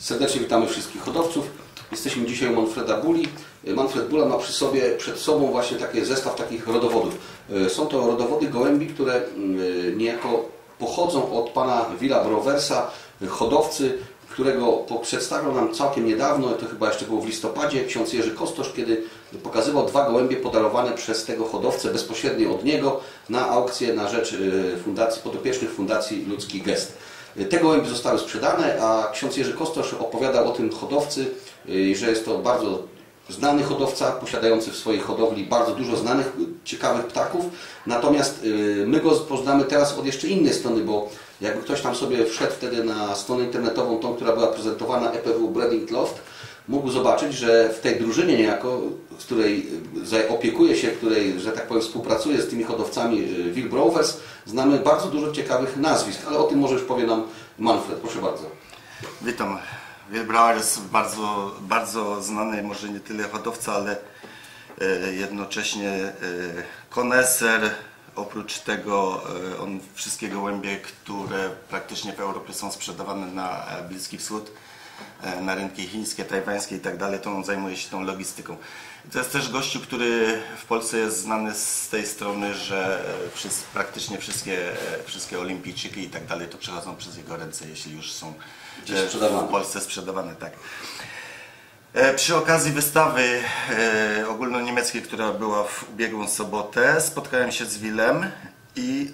Serdecznie witamy wszystkich hodowców. Jesteśmy dzisiaj u Manfreda Bulli. Manfred Bulla ma przed sobą właśnie taki zestaw takich rodowodów. Są to rodowody gołębi, które niejako pochodzą od pana Willa Browersa, hodowcy, którego przedstawiał nam całkiem niedawno, to chyba jeszcze było w listopadzie, ksiądz Jerzy Kostosz, kiedy pokazywał dwa gołębie podarowane przez tego hodowcę bezpośrednio od niego na aukcję na rzecz fundacji, podopiecznych Fundacji Ludzki Gest. Te gołębie zostały sprzedane, a ksiądz Jerzy Kostosz opowiadał o tym hodowcy, że jest to bardzo znany hodowca, posiadający w swojej hodowli bardzo dużo znanych, ciekawych ptaków. Natomiast my go poznamy teraz od jeszcze innej strony, bo jakby ktoś tam sobie wszedł wtedy na stronę internetową, tą, która była prezentowana, EPW Breeding Loft, mógł zobaczyć, że w tej drużynie niejako, z której opiekuje się, której, że tak powiem, współpracuje z tymi hodowcami Will Browers, znamy bardzo dużo ciekawych nazwisk, ale o tym może już powie nam Manfred. Proszę bardzo. Witam. Will Browers bardzo znany, może nie tyle hodowca, ale jednocześnie koneser. Oprócz tego on wszystkie gołębie, które praktycznie w Europie są sprzedawane na Bliski Wschód, na rynki chińskie, tajwańskie i tak dalej, to on zajmuje się tą logistyką. To jest też gościu, który w Polsce jest znany z tej strony, że praktycznie wszystkie olimpijczyki i tak dalej to przechodzą przez jego ręce, jeśli już są w Polsce sprzedawane. Tak. Przy okazji wystawy ogólnoniemieckiej, która była w ubiegłą sobotę, spotkałem się z Willem i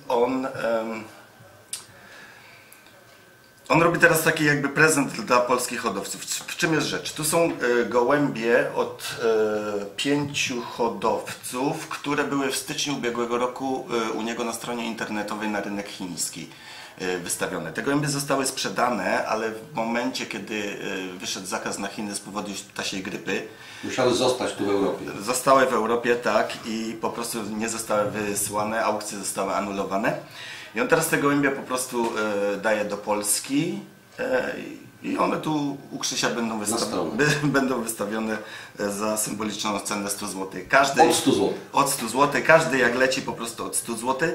on robi teraz taki jakby prezent dla polskich hodowców. W czym jest rzecz? Tu są gołębie od 5 hodowców, które były w styczniu ubiegłego roku u niego na stronie internetowej na rynek chiński wystawione. Te gołębie zostały sprzedane, ale w momencie, kiedy wyszedł zakaz na Chiny z powodu ptasiej grypy, musiały zostać tu w Europie. Zostały w Europie, tak, i po prostu nie zostały wysłane, aukcje zostały anulowane. I on teraz te gołębie po prostu daje do Polski i one tu u Krzysia będą wystawione za symboliczną cenę 100 zł. Od 100 zł. Od 100 zł. Każdy jak leci po prostu od 100 zł.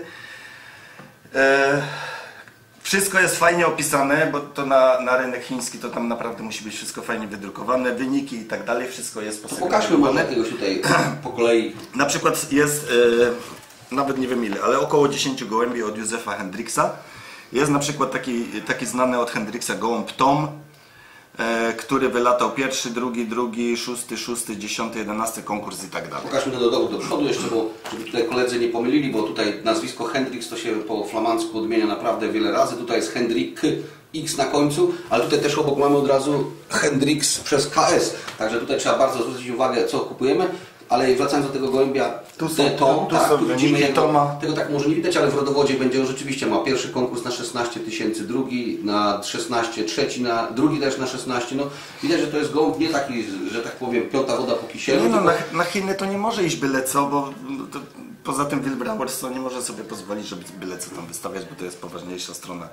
Wszystko jest fajnie opisane, bo to na rynek chiński to tam naprawdę musi być wszystko fajnie wydrukowane, wyniki i tak dalej, wszystko jest posegregowane. Pokażmy może jakiegoś tutaj po kolei. Na przykład jest, nawet nie wiem ile, ale około 10 gołębi od Józefa Hendriksa. Jest na przykład taki znany od Hendriksa gołąb Tom, który wylatał pierwszy, drugi, szósty, 10, 11 konkurs i tak dalej. Pokażmy to do przodu jeszcze, bo żeby tutaj koledzy nie pomylili, bo tutaj nazwisko Hendrix to się po flamandzku odmienia naprawdę wiele razy. Tutaj jest Hendrik X na końcu, ale tutaj też obok mamy od razu Hendrix przez KS. Także tutaj trzeba bardzo zwrócić uwagę, co kupujemy. Ale wracając do tego gołębia, tu widzimy tego tak może nie widać, ale w rodowodzie będzie on rzeczywiście ma pierwszy konkurs na 16 000, drugi na 16, trzeci drugi też na 16. No, widać, że to jest gołąb nie taki, że tak powiem, piąta woda po kisielu. Nie, no, na Chiny to nie może iść byle co, bo poza tym Will Browers nie może sobie pozwolić, żeby byle co tam wystawiać, bo to jest poważniejsza strona.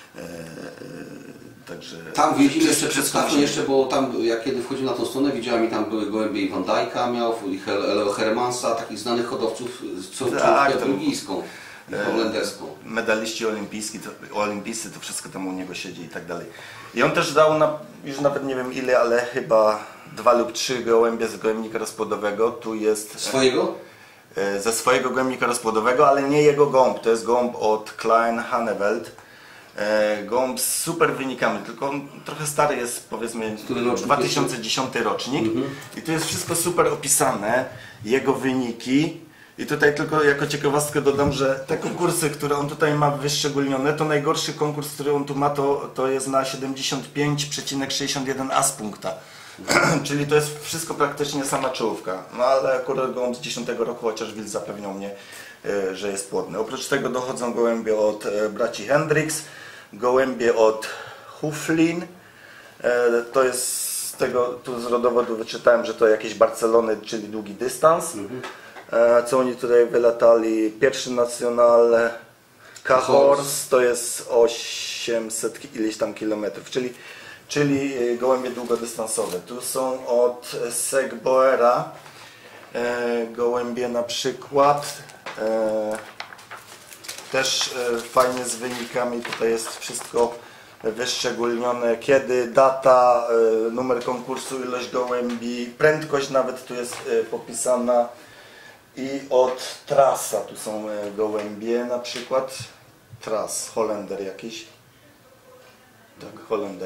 Także tam widzimy jeszcze przedstawmy jeszcze, bo tam jak kiedy wchodziłem na tą stronę, widziałem i tam były gołębie i Van Dijk'a miał, i Leo Hermansa, takich znanych hodowców z czołówkę belgijską, holenderską. Medaliści olimpijscy, to wszystko tam u niego siedzi i tak dalej. I on też dał już nawet nie wiem ile, ale chyba 2 lub 3 gołębie z gołębnika rozpłodowego. Tu jest swojego? Ze swojego gołębnika rozpłodowego, ale nie jego gołąb, to jest gołąb od Klein Hanneveld. Gołąb z super wynikami, tylko on trochę stary jest, powiedzmy 2010 rocznik i tu jest wszystko super opisane, jego wyniki. I tutaj tylko jako ciekawostkę dodam, że te konkursy, które on tutaj ma wyszczególnione, to najgorszy konkurs, który on tu ma, to jest na 75,61 as punkta. Czyli to jest wszystko praktycznie sama czołówka. No ale akurat gołąb z 10 roku, chociaż Will zapewniał mnie, że jest płodny. Oprócz tego dochodzą gołębie od braci Hendrix, gołębie od Huflin. To jest z tego, tu z rodowodu wyczytałem, że to jakieś Barcelony, czyli długi dystans. Co oni tutaj wylatali? Pierwszy Nacional Cahors to jest 800 ileś tam kilometrów, czyli gołębie długodystansowe. Tu są od Segboera gołębie na przykład. Też fajnie z wynikami, tutaj jest wszystko wyszczególnione kiedy, data, numer konkursu, ilość gołębi, prędkość nawet tu jest popisana i od trasa, tu są gołębie na przykład, tras, Holender jakiś, tak, Holender.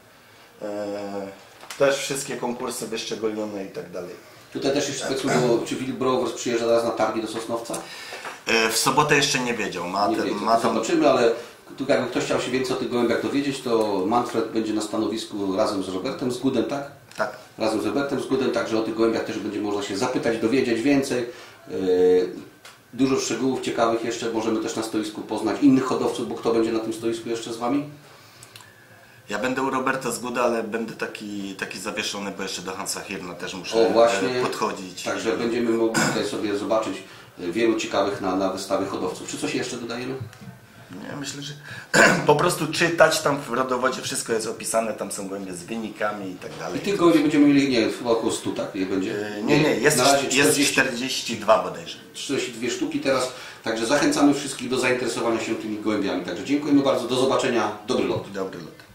Też wszystkie konkursy wyszczególnione i tak dalej. Tutaj też jeszcze powiedzmy, czy Filip Browers przyjeżdża teraz na targi do Sosnowca? W sobotę jeszcze nie wiedział. Zobaczymy, ale tu jakby ktoś chciał się więcej o tych gołębiach dowiedzieć, to Manfred będzie na stanowisku razem z Robertem Zgudem, tak? Tak. Razem z Robertem Zgudem, także o tych gołębiach też będzie można się zapytać, dowiedzieć więcej. Dużo szczegółów ciekawych jeszcze możemy też na stoisku poznać innych hodowców, bo kto będzie na tym stoisku jeszcze z Wami? Ja będę u Roberta Zguda, ale będę taki zawieszony, bo jeszcze do Hansa Hirna też muszę podchodzić. Także będziemy mogli tutaj sobie zobaczyć wielu ciekawych na wystawie hodowców. Czy coś jeszcze dodajemy? Nie, myślę, że po prostu czytać, tam w rodowodzie wszystko jest opisane, tam są gołębie z wynikami i tak dalej. I tych gołębi będziemy mieli, nie, chyba około 100, tak? Je będzie? Nie, jest 42 bodajże. 42 sztuki teraz, także zachęcamy wszystkich do zainteresowania się tymi gołębiami. Także dziękujemy bardzo, do zobaczenia, dobry lot. Dobry lot.